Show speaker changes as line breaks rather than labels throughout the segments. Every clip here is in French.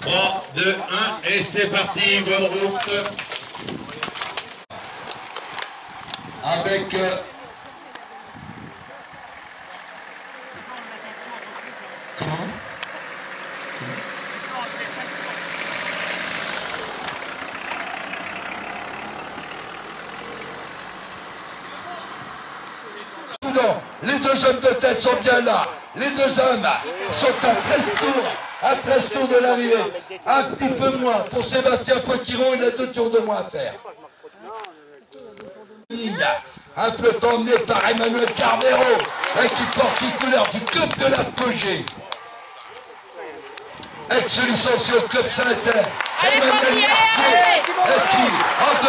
3, 2, 1, et c'est parti, bonne route. Avec... Comment ? Les deux hommes de tête sont bien là. Les deux hommes sont à 13 tours de l'arrivée. Un petit peu moins pour Sébastien Potiron, il a 2 tours de moins à faire. Un peloton emmené par Emmanuel Carnero, qui porte les couleurs du club de la Pogé. Ex-licencié au club Saint-Étienne. Emmanuel Mercier, qui en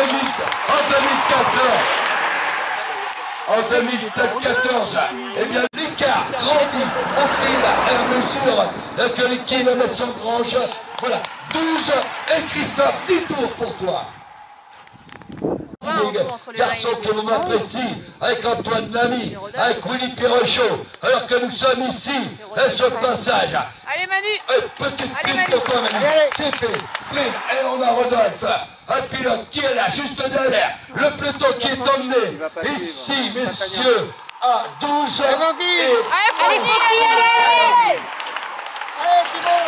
2014, eh bien l'écart grandit au fil et à mesure que l'équipe va mettre son grange. Voilà, 12 et Christophe, 10 tours pour toi. Garçon que l'on apprécie, avec Antoine Lamy, avec Willy Pirochot, alors que nous sommes ici, et ce passage.
Allez Manu!
Petite prise pour toi Manu, c'est fait, et on a Rodolphe, un pilote qui est là, juste derrière, le peloton qui est emmené, ici messieurs, à 12 et...
Allez Francky, allez!
Allez Thibaut!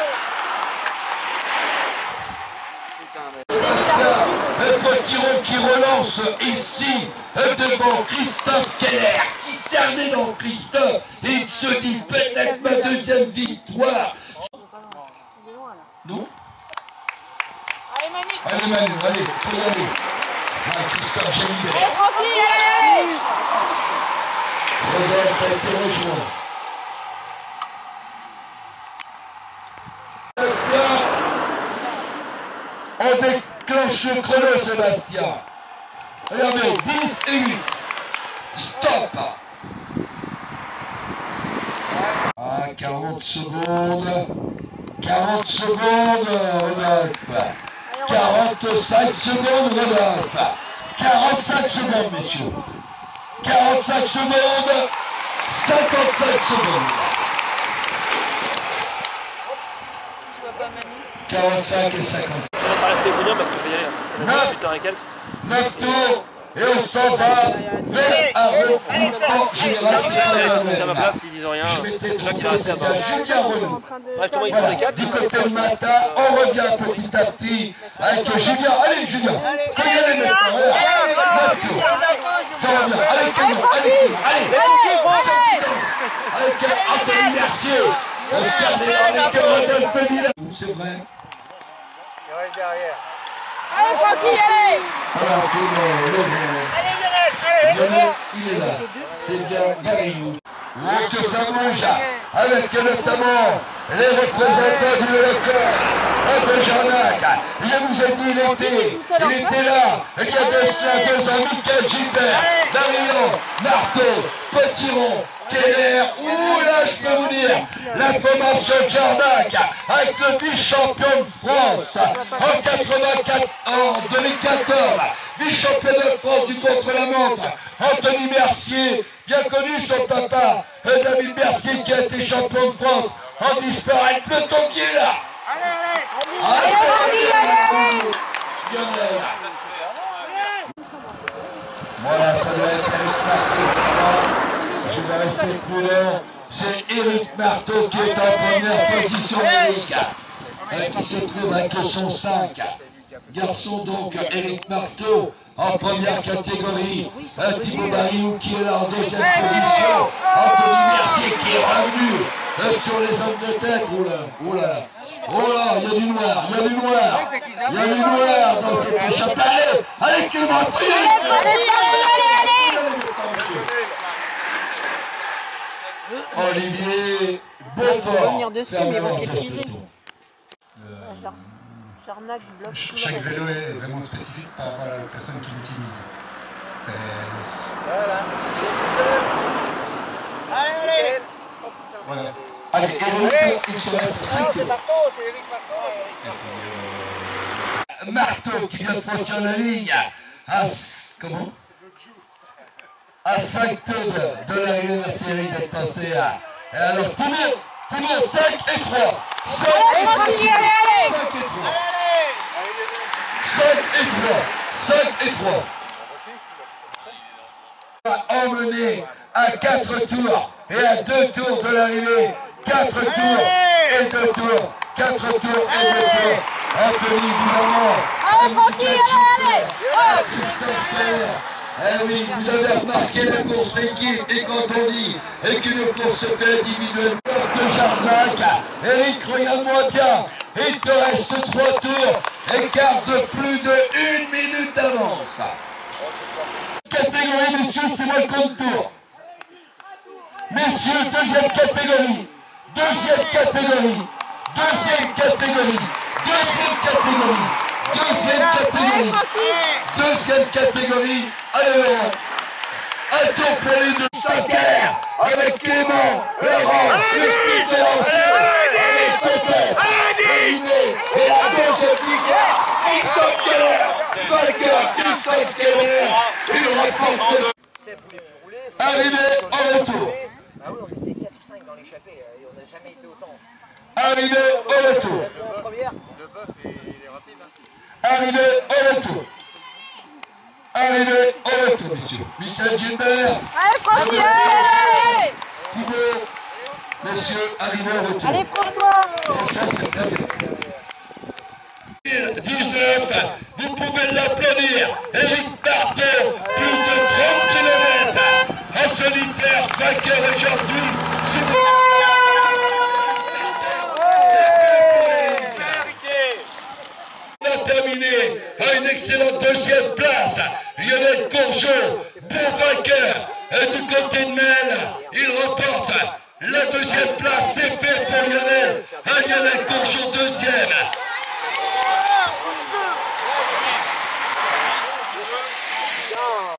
Le Potiron qui relance ici devant Christophe Keller qui cernait dans Christophe et il se dit peut-être ma deuxième victoire. Non?
Allez Manu!
Allez Manu, allez, faut y aller. Ah, Christophe, j'ai libéré.
Allez Francky, allez!
Rodolphe a été rejoint. On déclenche le chrono, Sébastien. Regardez, 10 et 8. Stop. Ah, 40 secondes. 40 secondes, Rodolphe. 45 secondes, Rodolphe. 45 secondes, messieurs. 45 secondes. 55 secondes. 45 et 50.
Ça va pas rester bouillant parce que je vais y aller. Ça va 8h et quelques.
9 tours et on s'en va vers un regroupement général.
À ma place, ils disent rien. Déjà qu'il va rester à bord.
Julien Renaud.
Justement, ils font des 4.
Du côté de matin, on revient petit à petit avec Julien. Allez, Julien. Faut y aller maintenant. 9 tours. Ça va bien. Allez, Clément. Allez. Avec Anthony Mercier. On s'est avec Rodolphe Villa. C'est vrai.
Il reste derrière.
Allez Francky, allez!
Alors, tout le monde.
Allez Lionel, allez!
Il est là, c'est bien Garigou. Que ça bouge, avec notamment les représentants du Leclerc, de Jarnac. Je vous ai dit, il était là, il y a de cela 2 ans, Michael Gilbert, Darion, Marteau, Potiron, Keller, là je peux vous dire, la formation Jarnac, avec le vice-champion de France, en 2014, vice-champion de France du contre-la-montre, Anthony Mercier, bien connu son papa, David Mercier qui a été champion de France, en disparaît, le peloton qui est là. Allez, voilà, ça doit être Eric Marteau. Je vais rester prudent. C'est Eric Marteau qui est en première position, Eric, qui se trouve avec son 5. Garçon donc, Eric Marteau en première catégorie. Thibaut Barriou qui est là en deuxième position. Anthony Mercier qui est revenu sur les hommes de tête. Oula, il y a du noir, il y a du noir dans cette échappe. Allez, Clément, Olivier Beaufort.
Ils vont venir dessus, mais ils vont s'épuiser. Jarnac bloque.
Chaque vélo est vraiment spécifique par rapport à la personne qui l'utilise.
Voilà. Allez!
Voilà.
Allez, Eric, il se
Non,
reste
c'est Marteau, c'est Eric Marteau.
Marteau qui vient de franchir la ligne à 5 tours de l'arrivée de la série d'être passé à... Et alors, tout le monde, 5 et 3. 5 et 3. à 4 tours et à 2 tours de l'arrivée. 4 tours et 2 tours. 4 tours et 2 tours. Anthony Gouvernement.
Allez, Francky, allez, allez.
Eh oui, vous avez remarqué la course d'équipe, et quand on dit qu'une course se fait individuellement de Jarnac, Eric, regarde-moi bien, il te reste 3 tours, écart de plus de 1 minute d'avance. Catégorie, messieurs, c'est moi le compte tour. Messieurs, deuxième catégorie, deuxième catégorie, deuxième catégorie, deuxième catégorie. Deuxième catégorie, deuxième catégorie, allez Laurent, un tour pour les deux Saint-Clair, avec Clément, Laurent, le sprinter ancien, avec Peter, Olivier, et la deuxième victoire, Christophe Keller, vainqueur Christophe Keller, il remporte le... Arrivé en retour.
Ah oui, on était 4 ou 5 dans l'échappée et on n'a jamais été autant.
Arrivé au retour.
En première, le bœuf, il est rapide.
Arrivé au retour. Arrivé au retour, messieurs. Michael Gilbert.
Allez, Francky, allez.
Thibaut. Messieurs, arrivé au retour.
Allez, François.
Et ça, c'est très bien. 19, vous pouvez l'applaudir. Eric Bardeau, plus de 30 km. En solitaire, vainqueur aujourd'hui. On a terminé à une excellente deuxième place. Lionel Courgeot, bon vainqueur. Et du côté de Mel, il remporte la deuxième place. C'est fait pour Lionel. Lionel Courgeot, deuxième.